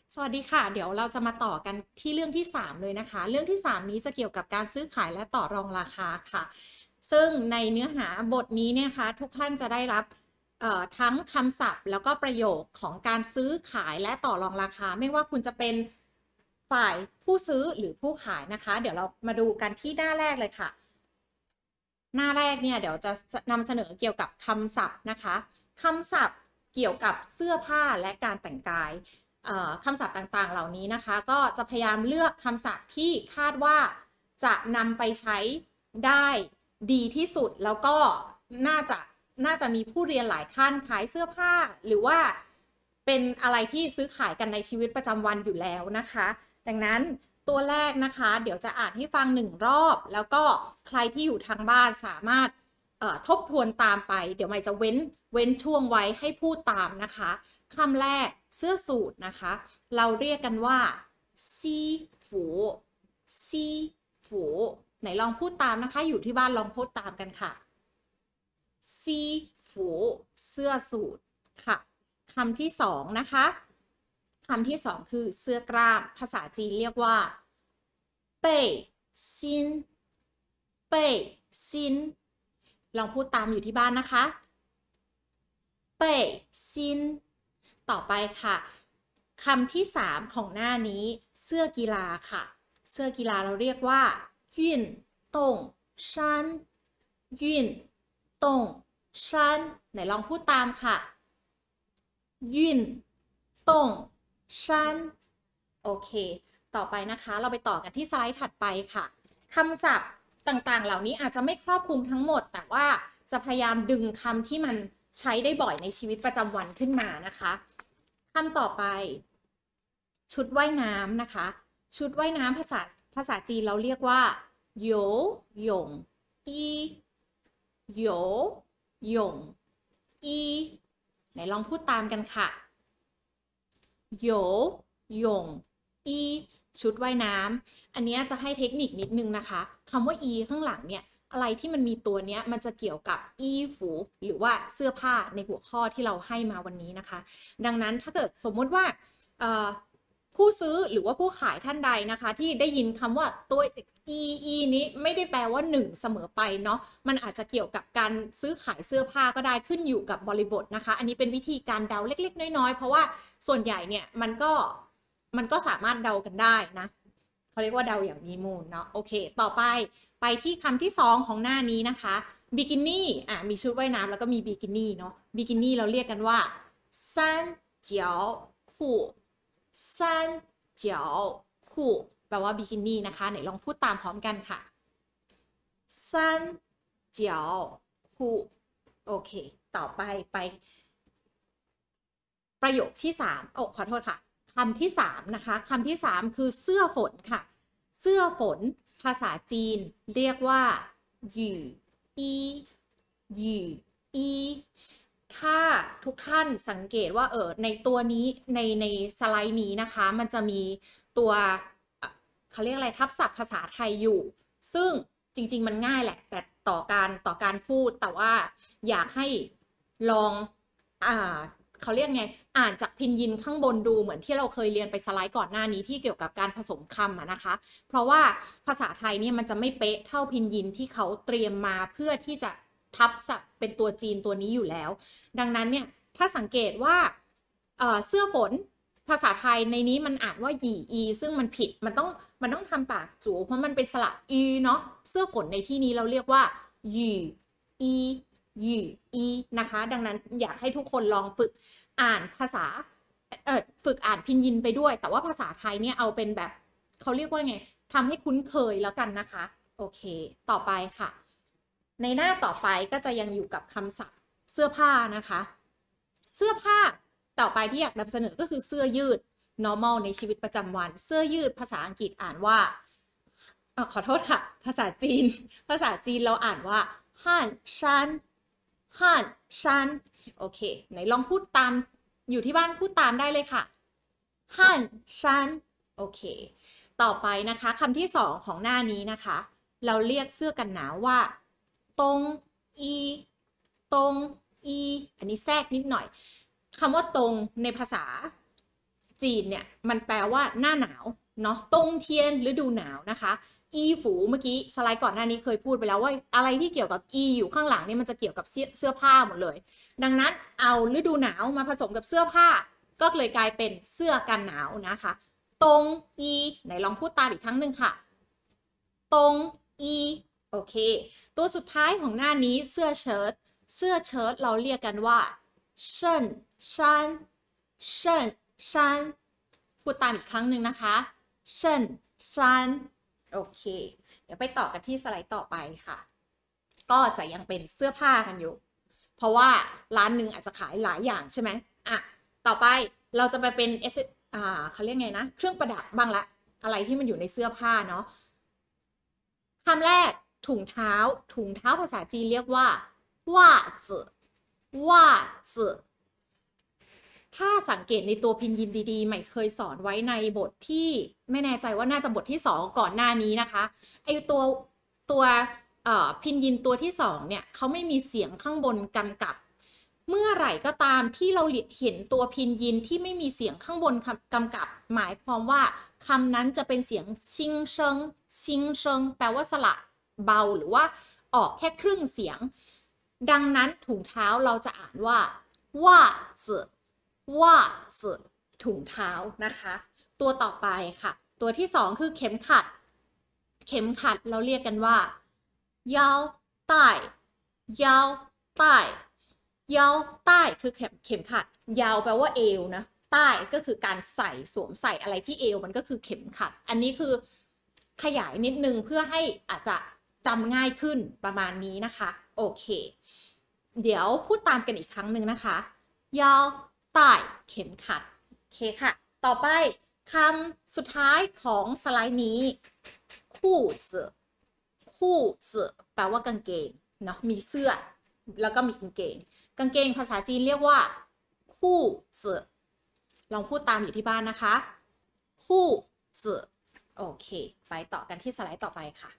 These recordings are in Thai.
สวัสดีค่ะเดี๋ยวเราจะมาต่อกันที่เรื่องที่3เลยนะคะเรื่องที่3นี้จะเกี่ยวกับการซื้อขายและต่อรองราคาค่ะซึ่งในเนื้อหาบทนี้เนี่ยคะทุกท่านจะได้รับทั้งคำศัพท์แล้วก็ประโยคของการซื้อขายและต่อรองราคาไม่ว่าคุณจะเป็นฝ่ายผู้ซื้อหรือผู้ขายนะคะเดี๋ยวเรามาดูกันที่หน้าแรกเลยค่ะหน้าแรกเนี่ยเดี๋ยวจะนำเสนอเกี่ยวกับคำศัพท์นะคะคำศัพท์เกี่ยวกับเสื้อผ้าและการแต่งกายคำศัพท์ต่างๆเหล่านี้นะคะก็จะพยายามเลือกคำศัพท์ที่คาดว่าจะนำไปใช้ได้ดีที่สุดแล้วก็น่าจะน่าจะมีผู้เรียนหลายท่านขายเสื้อผ้าหรือว่าเป็นอะไรที่ซื้อขายกันในชีวิตประจำวันอยู่แล้วนะคะดังนั้นตัวแรกนะคะเดี๋ยวจะอ่านให้ฟัง1 รอบแล้วก็ใครที่อยู่ทางบ้านสามารถทบทวนตามไปเดี๋ยวใหม่จะเว้นช่วงไว้ให้พูดตามนะคะคำแรกเสื้อสูทนะคะเราเรียกกันว่าซีฝูซีฝูไหนลองพูดตามนะคะอยู่ที่บ้านลองพูดตามกันค่ะซีฝูเสื้อสูทค่ะคำที่2นะคะคำที่2คือเสื้อกล้ามภาษาจีนเรียกว่าเป้ซินเป้ซินลองพูดตามอยู่ที่บ้านนะคะเป้ซินต่อไปค่ะคำที่3ของหน้านี้เสื้อกีฬาค่ะเสื้อกีฬาเราเรียกว่ายื่นต้งชันยื่นต้งชันไหนลองพูดตามค่ะยื่นต้งชันโอเคต่อไปนะคะเราไปต่อกันที่สไลด์ถัดไปค่ะคำศัพท์ต่างๆเหล่านี้อาจจะไม่ครอบคลุมทั้งหมดแต่ว่าจะพยายามดึงคำที่มันใช้ได้บ่อยในชีวิตประจำวันขึ้นมานะคะคำต่อไปชุดว่ายน้ำนะคะชุดว่ายน้ำภาษาจีนเราเรียกว่าโยหยงอีโยหยงอีไหนลองพูดตามกันค่ะโยหยงอีชุดว่ายน้ำอันนี้จะให้เทคนิคนิดนึงนะคะคำว่าอีข้างหลังเนี่ยอะไรที่มันมีตัวเนี้ยมันจะเกี่ยวกับอีฝูหรือว่าเสื้อผ้าในหัวข้อที่เราให้มาวันนี้นะคะดังนั้นถ้าเกิดสมมุติว่าผู้ซื้อหรือว่าผู้ขายท่านใดนะคะที่ได้ยินคำว่าตัว e นี้ไม่ได้แปลว่า1เสมอไปเนาะมันอาจจะเกี่ยวกับการซื้อขายเสื้อผ้าก็ได้ขึ้นอยู่กับบริบทนะคะอันนี้เป็นวิธีการเดาเล็กๆน้อยๆเพราะว่าส่วนใหญ่เนี่ยมันก็สามารถเดากันได้นะเขาเรียกว่าเดาอย่างมีมูลเนาะโอเคต่อไปที่คำที่2ของหน้านี้นะคะบิกินี่มีชุดว่ายน้ำแล้วก็มีบิกินี่เนาะบิกินี่เราเรียกกันว่าซันเจียวคู่ซันเจียวคู่แปลว่าบิกินี่นะคะไหนลองพูดตามพร้อมกันค่ะซันเจียวคู่โอเคต่อไปประโยคที่3ขอโทษค่ะคำที่3นะคะคำที่3คือเสื้อฝนค่ะเสื้อฝนภาษาจีนเรียกว่าหยู่อีหยู่อีถ้าทุกท่านสังเกตว่าในตัวนี้ในสไลด์นี้นะคะมันจะมีตัวเขาเรียกอะไรทับศัพท์ภาษาไทยอยู่ซึ่งจริงๆมันง่ายแหละแต่ต่อการพูดแต่ว่าอยากให้ลองเขาเรียกไงอ่านจากพินยินข้างบนดูเหมือนที่เราเคยเรียนไปสไลด์ก่อนหน้านี้ที่เกี่ยวกับการผสมคำนะคะเพราะว่าภาษาไทยเนี่ยมันจะไม่เป๊ะเท่าพินยินที่เขาเตรียมมาเพื่อที่จะทับศัพท์เป็นตัวจีนตัวนี้อยู่แล้วดังนั้นเนี่ยถ้าสังเกตว่าเสื้อฝนภาษาไทยในนี้มันอ่านว่าหยี่อีซึ่งมันผิดมันต้องทำปากจูเพราะมันเป็นสระอีเนาะเสื้อฝนในที่นี้เราเรียกว่าหยี่อีหยี่อีนะคะดังนั้นอยากให้ทุกคนลองฝึกอ่านภาษาฝึกอ่านพินยินไปด้วยแต่ว่าภาษาไทยเนี่ยเอาเป็นแบบเขาเรียกว่าไงทำให้คุ้นเคยแล้วกันนะคะโอเคต่อไปค่ะในหน้าต่อไปก็จะยังอยู่กับคำศัพท์เสื้อผ้านะคะเสื้อผ้าต่อไปที่อยากนำเสนอก็คือเสื้อยืด normal ในชีวิตประจำวันเสื้อยืดภาษาอังกฤษอ่านว่าขอโทษค่ะภาษาจีนเราอ่านว่าฮั่นชันฮั่นชันโอเคไหนลองพูดตามอยู่ที่บ้านพูดตามได้เลยค่ะฮั่นชันโอเคต่อไปนะคะคำที่2ของหน้านี้นะคะเราเรียกเสื้อกันหนาวว่าตงอีตงอีอันนี้แทรกนิดหน่อยคำว่าตรงในภาษาจีนเนี่ยมันแปลว่าหน้าหนาวเนาะตงเทียนฤดูหนาวนะคะอีฝูเมื่อกี้สไลด์ก่อนหน้านี้เคยพูดไปแล้วว่าอะไรที่เกี่ยวกับอีอยู่ข้างหลังนี่มันจะเกี่ยวกับเสื้อผ้าหมดเลยดังนั้นเอาฤดูหนาวมาผสมกับเสื้อผ้าก็เลยกลายเป็นเสื้อกันหนาวนะคะตงอีไหนลองพูดตามอีกครั้งหนึ่งค่ะตงอีโอเคตัวสุดท้ายของหน้านี้เสื้อเชิ้ตเราเรียกกันว่าเซินชันพูดตามอีกครั้งหนึ่งนะคะเซินชันโอเคเดี๋ยวไปต่อกันที่สไลด์ต่อไปค่ะก็จะยังเป็นเสื้อผ้ากันอยู่เพราะว่าร้านหนึ่งอาจจะขายหลายอย่างใช่ไหมอ่ะต่อไปเราจะไปเป็นเขาเรียกไงนะเครื่องประดับบ้างละอะไรที่มันอยู่ในเสื้อผ้าเนาะคำแรกถุงเท้าภาษาจีนเรียกว่าว่าจื่อถ้าสังเกตในตัวพินยินดีๆใหม่เคยสอนไว้ในบทที่ไม่แน่ใจว่าน่าจะบทที่2ก่อนหน้านี้นะคะไอตัวพินยินตัวที่2เนี่ยเขาไม่มีเสียงข้างบนกำกับเมื่อไหร่ก็ตามที่เราเห็นตัวพินยินที่ไม่มีเสียงข้างบนกำกับหมายความว่าคำนั้นจะเป็นเสียงซิงเซิงแปลว่าสระเบาหรือว่าออกแค่ครึ่งเสียงดังนั้นถุงเท้าเราจะอ่านว่าจื่อถุงเท้านะคะตัวต่อไปค่ะตัวที่2คือเข็มขัดเราเรียกกันว่า腰带คือเข็มขัดยาวแปลว่าเอวนะใต้ก็คือการสวมใส่อะไรที่เอวมันก็คือเข็มขัดอันนี้คือขยายนิดนึงเพื่อให้อาจจะจำง่ายขึ้นประมาณนี้นะคะโอเคเดี๋ยวพูดตามกันอีกครั้งหนึ่งนะคะยาวใต้เข็มขัดโอเคค่ะต่อไปคำสุดท้ายของสไลด์นี้คู่จื่อแปลว่ากางเกงเนาะมีเสื้อแล้วก็มีกางเกงภาษาจีนเรียกว่าคู่จื่อลองพูดตามอยู่ที่บ้านนะคะคู่จื่อโอเคไปต่อกันที่สไลด์ต่อไปค่ะ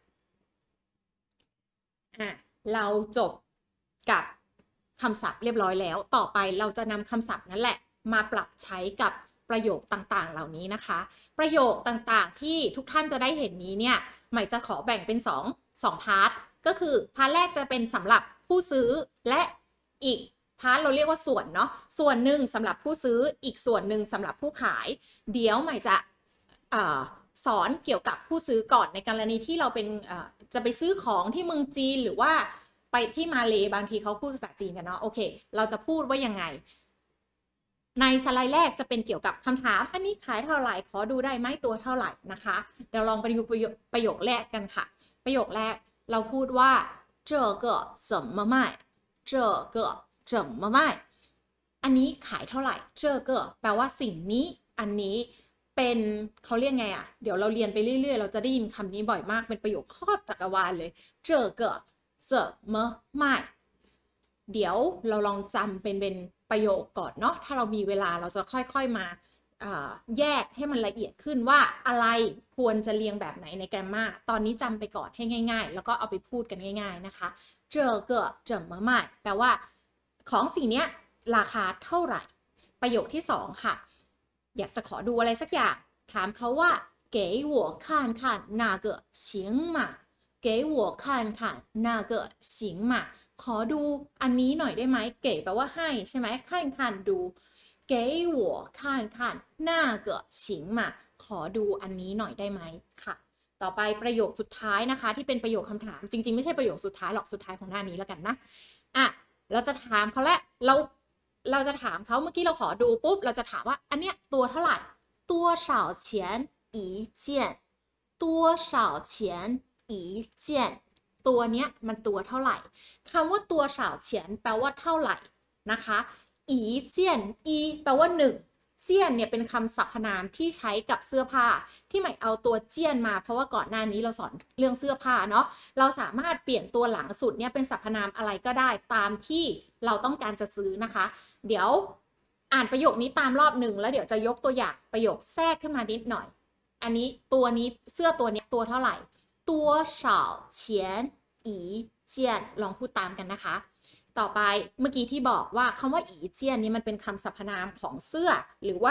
เราจบกับคำศัพท์เรียบร้อยแล้วต่อไปเราจะนำคำศัพท์นั่นแหละมาปรับใช้กับประโยคต่างๆเหล่านี้นะคะประโยคต่างๆที่ทุกท่านจะได้เห็นนี้เนี่ยใหม่จะขอแบ่งเป็น2พาร์ทก็คือพาร์ทแรกจะเป็นสำหรับผู้ซื้อและอีกพาร์ทเราเรียกว่าส่วนเนาะส่วนหนึ่งสำหรับผู้ซื้ออีกส่วนหนึ่งสำหรับผู้ขายเดี๋ยวใหม่จะสอนเกี่ยวกับผู้ซื้อก่อนในกรณีที่เราเป็นจะไปซื้อของที่เมืองจีนหรือว่าไปที่มาเลบางทีเขาพูดภาษาจีนกันเนาะโอเคเราจะพูดว่ายังไงในสไลด์แรกจะเป็นเกี่ยวกับคำถามอันนี้ขายเท่าไหร่ขอดูได้ไหมตัวเท่าไหร่นะคะเดี๋ยวลองไปดูประโยคแรกกันค่ะประโยคแรกเราพูดว่า这个怎么卖这个怎么卖อันนี้ขายเท่าไหร่这个แปลว่าสิ่งนี้อันนี้เป็นเขาเรียกไงอ่ะเดี๋ยวเราเรียนไปเรื่อยๆเราจะได้ยินคำนี้บ่อยมากเป็นประโยคครอบจักรวาลเลย这个怎么卖เดี๋ยวเราลองจำเป็นประโยคก่อนเนาะถ้าเรามีเวลาเราจะค่อยๆมาแยกให้มันละเอียดขึ้นว่าอะไรควรจะเรียงแบบไหนในแกรมมาตอนนี้จำไปก่อนให้ง่ายๆแล้วก็เอาไปพูดกันง่ายๆนะคะ这个怎么卖แปลว่าของสิ่งนี้ราคาเท่าไหร่ประโยคที่2ค่ะอยากจะขอดูอะไรสักอย่างถามเขาว่า给我看看那个行吗给我看看那个行吗ขอดูอันนี้หน่อยได้ไหมเก๋แปลว่าให้ใช่ไหมคันดู给我看看那个行吗ขอดูอันนี้หน่อยได้ไหมค่ะต่อไปประโยคสุดท้ายนะคะที่เป็นประโยคคำถามจริงๆไม่ใช่ประโยคสุดท้ายหรอกสุดท้ายของหน้านี้แล้วกันนะเราจะถามเขาแหละเราจะถามเขาเมื่อกี้เราขอดูปุ๊บเราจะถามว่าอันเนี้ยตัวเท่าไหร่多少钱一件多少钱一件ตัวเนี้ยมันตัวเท่าไหร่คำว่าตัวเฉาเฉียนแปลว่าเท่าไหร่นะคะอีเจียนอีแปลว่า1เจียนเนี่ยเป็นคำสรรพนามที่ใช้กับเสื้อผ้าที่หมายเอาตัวเจียนมาเพราะว่าก่อนหน้านี้เราสอนเรื่องเสื้อผ้าเนาะเราสามารถเปลี่ยนตัวหลังสุดเนี่ยเป็นสรรพนามอะไรก็ได้ตามที่เราต้องการจะซื้อนะคะเดี๋ยวอ่านประโยคนี้ตามรอบหนึ่งแล้วเดี๋ยวจะยกตัวอย่างประโยคแทรกขึ้นมานิดหน่อยอันนี้ตัวนี้เสื้อตัวนี้ตัวเท่าไหร่ตัวเฉาเฉียนอีเจียนลองพูดตามกันนะคะต่ ต่อไปเมื่อกี้ที่บอกว่าคำว่าอีเจียนนี้มันเป็นคำสรรพนามของเสื้อหรือว่า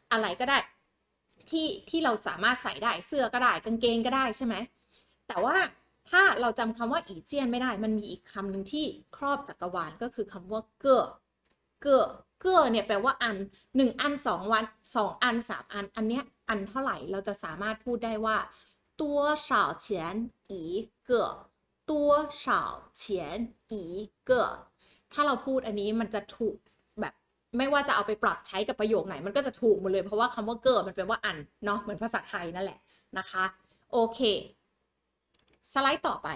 อะไรก็ได้ที่เราสามารถใส่ได้เสื้อก็ได้กางเกงก็ได้ใช่ไหมแต่ว่าถ้าเราจำคำว่าอีเจียนไม่ได้มันมีอีกคำหนึ่งที่ครอบจักรวาลก็คือคำว่าเก้อเก้อเก้อเนี่ยแปลว่าอัน1 อัน2 วัน2 อัน3 อันอันเนี้ยอันเท่าไหร่เราจะสามารถพูดได้ว่า多少钱一个多少钱一个ถ้าเราพูดอันนี้มันจะถูกแบบไม่ว่าจะเอาไปปรับใช้กับประโยคไหนมันก็จะถูกหมดเลยเพราะว่าคำว่าเก้อมันแปลว่าอันเนาะเหมือนภาษาไทยนั่นแหละนะคะโอเคสไลด์ต่อไป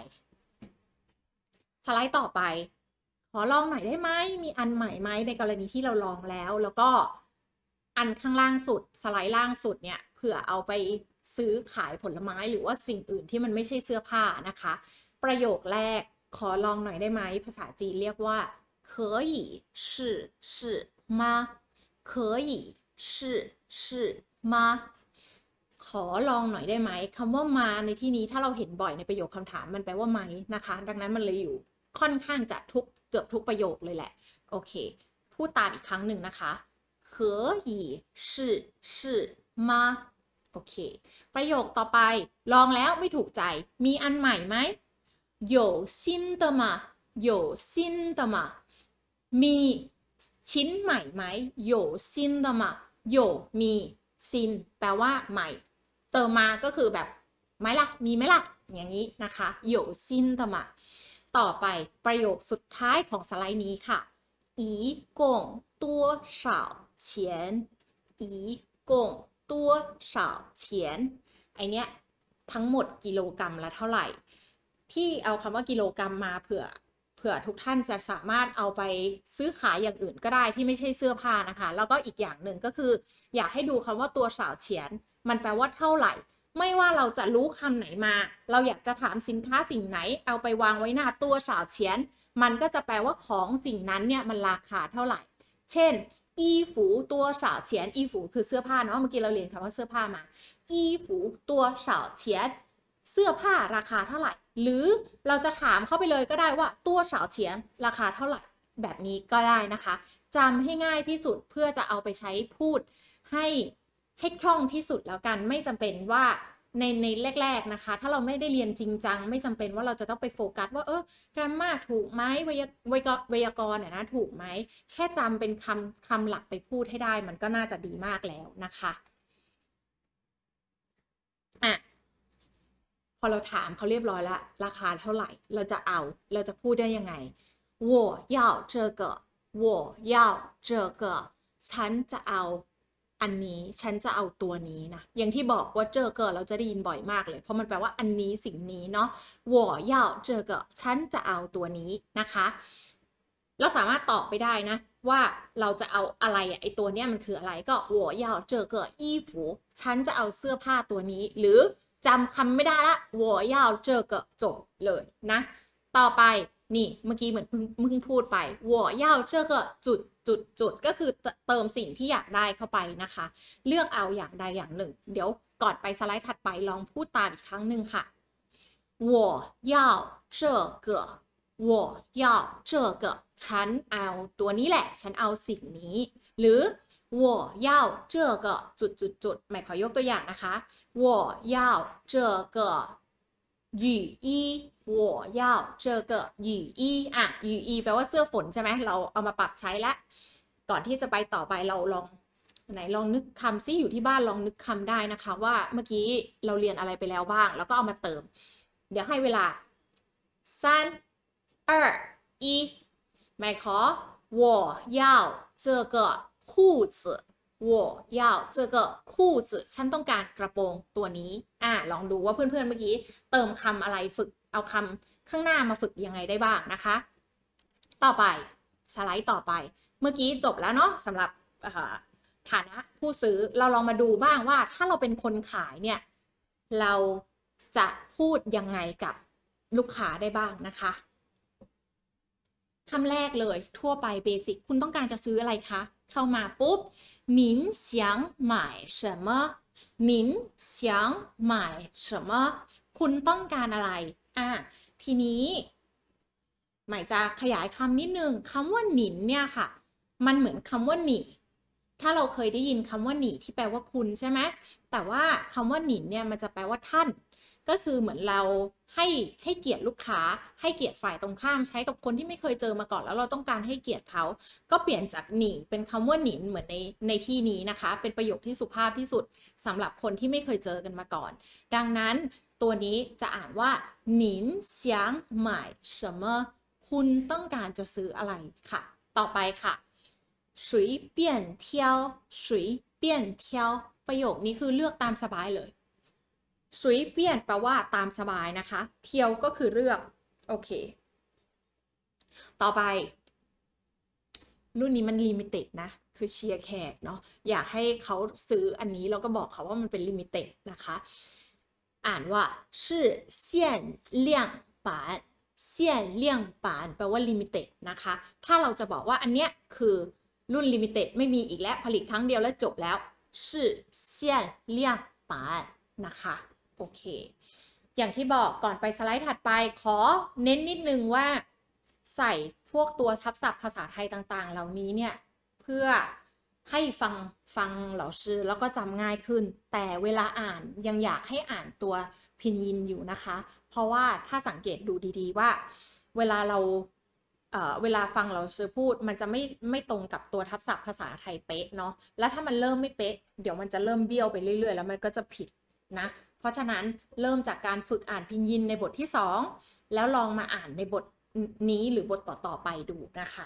ขอลองหน่อยได้ไหมมีอันใหม่ไหมในกรณีที่เราลองแล้วก็อันข้างล่างสุดสไลด์ล่างสุดเนี่ยเผื่อเอาไปซื้อขายผลไม้หรือว่าสิ่งอื่นที่มันไม่ใช่เสื้อผ้านะคะประโยคแรกขอลองหน่อยได้ไหมภาษาจีนเรียกว่า可以试试吗可以试试吗ขอลองหน่อยได้ไหมคำว่ามาในที่นี้ถ้าเราเห็นบ่อยในประโยคคำถามมันแปลว่าไหมนะคะดังนั้นมันเลยอยู่ค่อนข้างจะเกือบทุกประโยคเลยแหละโอเคพูดตามอีกครั้งหนึ่งนะคะ可以试试吗โอเคประโยคต่อไปลองแล้วไม่ถูกใจมีอันใหม่ไหม有新的吗有新的吗มีชิ้นใหม่ไหม有新的吗有มีซินแปลว่าใหม่เติมมาก็คือแบบไหมล่ะมีไหมล่ะอย่างนี้นะคะ有新的吗ต่อไปประโยคสุดท้ายของสไลด์นี้ค่ะ一共多少钱一共多少钱ไอเนี้ยทั้งหมดกิโลกรัมละเท่าไหร่ที่เอาคำว่ากิโลกรัมมาเผื่อทุกท่านจะสามารถเอาไปซื้อขายอย่างอื่นก็ได้ที่ไม่ใช่เสื้อผ้านะคะแล้วก็อีกอย่างหนึ่งก็คืออยากให้ดูคำว่าตัวสาวเฉียนมันแปลว่าเท่าไหร่ไม่ว่าเราจะรู้คำไหนมาเราอยากจะถามสินค้าสิ่งไหนเอาไปวางไว้หน้าตัวสาวเฉียนมันก็จะแปลว่าของสิ่งนั้นเนี่ยมันราคาเท่าไหร่เช่นอีฝูตัวสาวเฉียนอีฝูคือเสื้อผ้าเนาะเมื่อกี้เราเรียนคำว่าเสื้อผ้ามาอีฝูตัวสาวเฉียนเสื้อผ้าราคาเท่าไหร่หรือเราจะถามเข้าไปเลยก็ได้ว่าตัวสาวเฉียนราคาเท่าไหร่แบบนี้ก็ได้นะคะจำให้ง่ายที่สุดเพื่อจะเอาไปใช้พูดให้คล่องที่สุดแล้วกันไม่จำเป็นว่าในแรกๆนะคะถ้าเราไม่ได้เรียนจริงจังไม่จำเป็นว่าเราจะต้องไปโฟกัสว่ากราฟมาถูกไหมไวยากรณ์นะถูกไหมแค่จำเป็นคำหลักไปพูดให้ได้มันก็น่าจะดีมากแล้วนะคะพอเราถามเขาเรียบร้อยแล้วราคาเท่าไหร่เราจะพูดได้ยังไง我要这个我要这个ฉันจะเอาอันนี้ฉันจะเอาตัวนี้นะอย่างที่บอกว่าเจอเกิดเราจะได้ยินบ่อยมากเลยเพราะมันแปลว่าอันนี้สิ่งนี้เนาะ我要这个ฉันจะเอาตัวนี้นะคะเราสามารถตอบไปได้นะว่าเราจะเอาอะไรไอตัวเนี้ยมันคืออะไรก็我要这个衣服ฉันจะเอาเสื้อผ้าตัวนี้หรือจำคำไม่ได้ละ我要这个จบเลยนะต่อไปนี่เมื่อกี้เหมือนเพิ่งพูดไป我要这个จุดก็คือเติมสิ่งที่อยากได้เข้าไปนะคะเลือกเอาอย่างใดอย่างหนึ่งเดี๋ยวก่อนไปสไลด์ถัดไปลองพูดตามอีกครั้งหนึ่งค่ะ我要这个我要这个ฉันเอาตัวนี้แหละฉันเอาสิ่งนี้หรือ我要这个จุดหมายขอยกตัวอย่างนะคะ我要这个雨衣我要这个雨衣雨衣แปลว่าเสื้อฝนใช่ไหมเราเอามาปรับใช้ละก่อนที่จะไปต่อไปเราลองนึกคำซิอยู่ที่บ้านลองนึกคำได้นะคะว่าเมื่อกี้เราเรียนอะไรไปแล้วบ้างแล้วก็เอามาเติมเดี๋ยวให้เวลา3 2 1หมายขอ我要这个裤子我要这个裤子ฉันต้องการกระโปรงตัวนี้ลองดูว่าเพื่อนๆเมื่อกี้เติมคำอะไรฝึกเอาคำข้างหน้ามาฝึกยังไงได้บ้างนะคะต่อไปสไลด์ต่อไปเมื่อกี้จบแล้วเนาะสำหรับฐานะผู้ซื้อเราลองมาดูบ้างว่าถ้าเราเป็นคนขายเนี่ยเราจะพูดยังไงกับลูกค้าได้บ้างนะคะคำแรกเลยทั่วไปเบสิกคุณต้องการจะซื้ออะไรคะเข้ามาปุ๊บ您想买什么您想买什么คุณต้องการอะไรทีนี้หมายจะขยายคำนิดนึงคำว่าหนินเนี่ยค่ะมันเหมือนคำว่าหนีถ้าเราเคยได้ยินคำว่าหนีที่แปลว่าคุณใช่ไหมแต่ว่าคำว่าหนินเนี่ยมันจะแปลว่าท่านก็คือเหมือนเราให้เกียรติลูกค้าให้เกียรติฝ่ายตรงข้ามใช้กับคนที่ไม่เคยเจอมาก่อนแล้วเราต้องการให้เกียรติเขาก็เปลี่ยนจากหนีเป็นคำว่าหนินเหมือนในที่นี้นะคะเป็นประโยคที่สุภาพที่สุดสำหรับคนที่ไม่เคยเจอกันมาก่อนดังนั้นตัวนี้จะอ่านว่าหนินเสียงหมาย什么คุณต้องการจะซื้ออะไรค่ะต่อไปค่ะ随便挑随便挑ประโยคนี้คือเลือกตามสบายเลย随便แปลว่าตามสบายนะคะเที่ยวก็คือเลือกโอเคต่อไปรุ่นนี้มันลิมิเต็ดนะคือเชียร์แขกเนาะอยากให้เขาซื้ออันนี้แล้วก็บอกเขาว่ามันเป็นลิมิเต็ดนะคะอ่านว่า是限量版เซียนเลี่ยงปานแปลว่าลิมิเต็ดนะคะถ้าเราจะบอกว่าอันเนี้ยคือรุ่นลิมิเต็ดไม่มีอีกแล้วผลิตครั้งเดียวแล้วจบแล้ว是เซียนเลี่ยงปานนะคะโอเคอย่างที่บอกก่อนไปสไลด์ถัดไปขอเน้นนิดนึงว่าใส่พวกตัวทับศัพท์ภาษาไทยต่างๆเหล่านี้เนี่ยเพื่อให้ฟังเหล่าชื่อแล้วก็จำง่ายขึ้นแต่เวลาอ่านยังอยากให้อ่านตัวพินยินอยู่นะคะเพราะว่าถ้าสังเกตดูดีๆว่าเวลาฟังเราชื่อพูดมันจะไม่ตรงกับตัวทับศัพท์ภาษาไทยเป๊ะเนาะแล้วถ้ามันเริ่มไม่เป๊ะเดี๋ยวมันจะเริ่มเบี้ยวไปเรื่อยๆแล้วมันก็จะผิดนะเพราะฉะนั้นเริ่มจากการฝึกอ่านพินยินในบทที่2แล้วลองมาอ่านในบทนี้หรือบทต่อๆไปดูนะคะ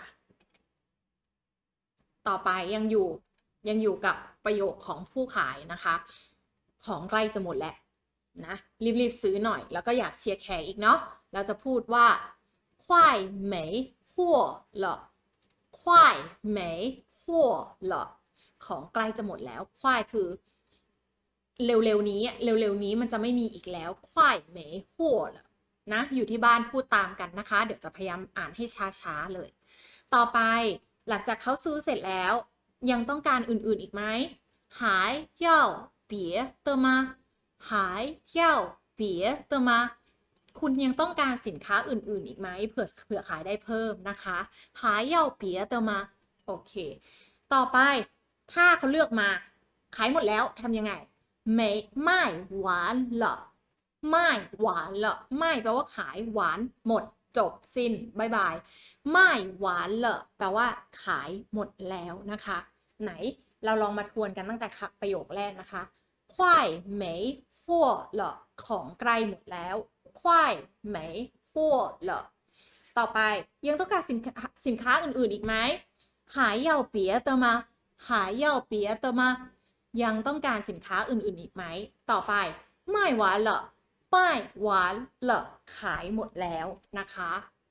ต่อไปยังอยู่กับประโยคของผู้ขายนะคะของใกล้จะหมดแล้วนะรีบซื้อหน่อยแล้วก็อยากเชียร์แขกอีกเนาะเราจะพูดว่า快没货了快没货了ของใกล้จะหมดแล้วควายคือเร็วๆนี้มันจะไม่มีอีกแล้วควาย没货了นะอยู่ที่บ้านพูดตามกันนะคะเดี๋ยวจะพยายามอ่านให้ช้าๆเลยต่อไปหลังจากเขาซื้อเสร็จแล้วยังต้องการอื่นๆอีกไหม还要别的吗还要别的吗คุณยังต้องการสินค้าอื่นๆอีกไหมเผื่อขายได้เพิ่มนะคะ还要别的吗โอเคต่อไปถ้าเขาเลือกมาขายหมดแล้วทำยังไงไม่หวานเหรอไม่หวานเหรอไม่แปลว่าขายหวานหมดจบสิ้นบายบายไม่หวานเหรอแปลว่าขายหมดแล้วนะคะไหนเราลองมาทวนกันตั้งแต่ประโยคแรกนะคะควาย没货了ของใกล้หมดแล้วควาย没货了ต่อไปยังต้องการสินค้าอื่นๆอีกไหม还要别的吗还要别的吗ยังต้องการสินค้าอื่นๆอีกไหมต่อไปไม่หวานเหรอไม่หวานเหรอขายหมดแล้วนะคะ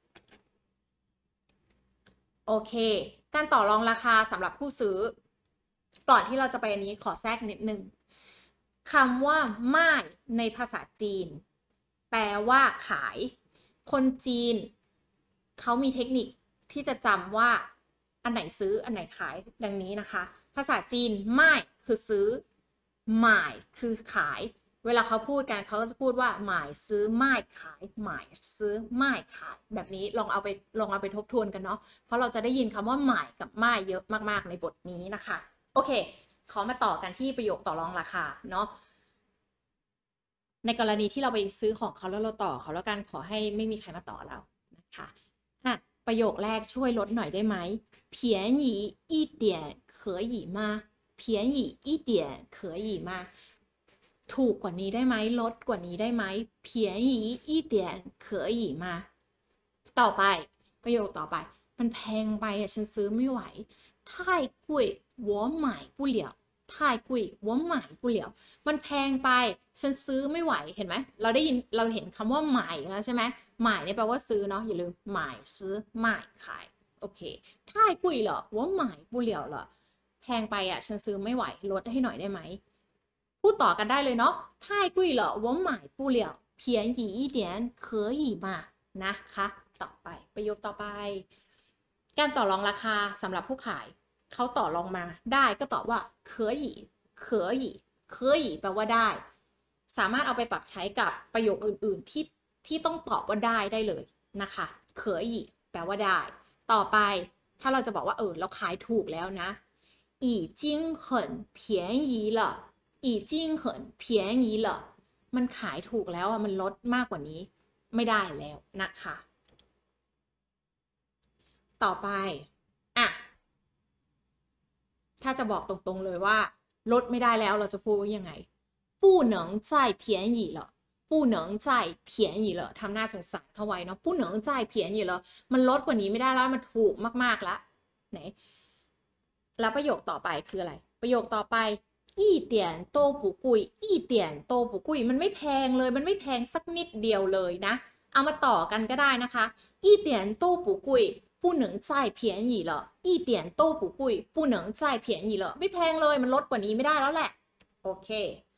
โอเคการต่อรองราคาสำหรับผู้ซื้อก่อนที่เราจะไปอันนี้ขอแทรกนิดนึงคำว่าม่ายในภาษาจีนแปลว่าขายคนจีนเขามีเทคนิคที่จะจำว่าอันไหนซื้ออันไหนขายดังนี้นะคะภาษาจีนม่ายคือซื้อหมายคือขายเวลาเขาพูดกันเขาก็จะพูดว่าหมายซื้อม่ายขายหมายซื้อม่ายขายแบบนี้ลองเอาไปทบทวนกันเนาะเพราะเราจะได้ยินคำว่าหมายกับม่ายเยอะมากๆในบทนี้นะคะโอเคขอมาต่อกันที่ประโยคต่อรองราคาเนาะในกรณีที่เราไปซื้อของเขาแล้วเราต่อเขาแล้วกันขอให้ไม่มีใครมาต่อเรานะคะประโยคแรกช่วยลดหน่อยได้ไหม便宜一点可以吗便宜一点可以吗ถูกกว่านี้ได้ไหมลดกว่านี้ได้ไหม便宜一点可以吗ต่อไปประโยคต่อไปมันแพงไปอ่ะฉันซื้อไม่ไหว太贵我买不了太贵我买不了มันแพงไปฉันซื้อไม่ไหวเห็นไหมเราเห็นคำว่าหมายแล้วใช่ไหมหมายเนี่ยแปลว่าซื้อเนาะอย่าลืมหมายซื้อหมายขายโอเค太贵了我买不了了แพงไปอ่ะฉันซื้อไม่ไหวลดให้หน่อยได้ไหมพูดต่อกันได้เลยเนาะ太贵了我买不了便宜一点可以吗นะคะต่อไปประโยคต่อไปการต่อรองราคาสำหรับผู้ขายเขาต่อรองมาได้ก็ตอบว่า可以可以可以แปลว่าได้สามารถเอาไปปรับใช้กับประโยคอื่นๆที่ต้องตอบว่าได้เลยนะคะ可以แปลว่าได้ต่อไปถ้าเราจะบอกว่าเราขายถูกแล้วนะ已经很便宜了已经很便宜了มันขายถูกแล้วอะมันลดมากกว่านี้ไม่ได้แล้วนะคะต่อไปอ่ะถ้าจะบอกตรงๆเลยว่าลดไม่ได้แล้วเราจะพูดว่ายังไง不能再便宜了不能再便宜了ทำหน้าสงสารเข้าไว้เนาะ不能再便宜了มันลดกว่านี้ไม่ได้แล้วมันถูกมากๆแล้วไหนแล้วประโยคต่อไปคืออะไรประโยคต่อไป一点都不贵一点都不贵มันไม่แพงเลยมันไม่แพงสักนิดเดียวเลยนะเอามาต่อกันก็ได้นะคะ一点都不贵不能再便宜了一点都不贵不能再便宜了ไม่แพงเลยมันลดกว่านี้ไม่ได้แล้วแหละโอเค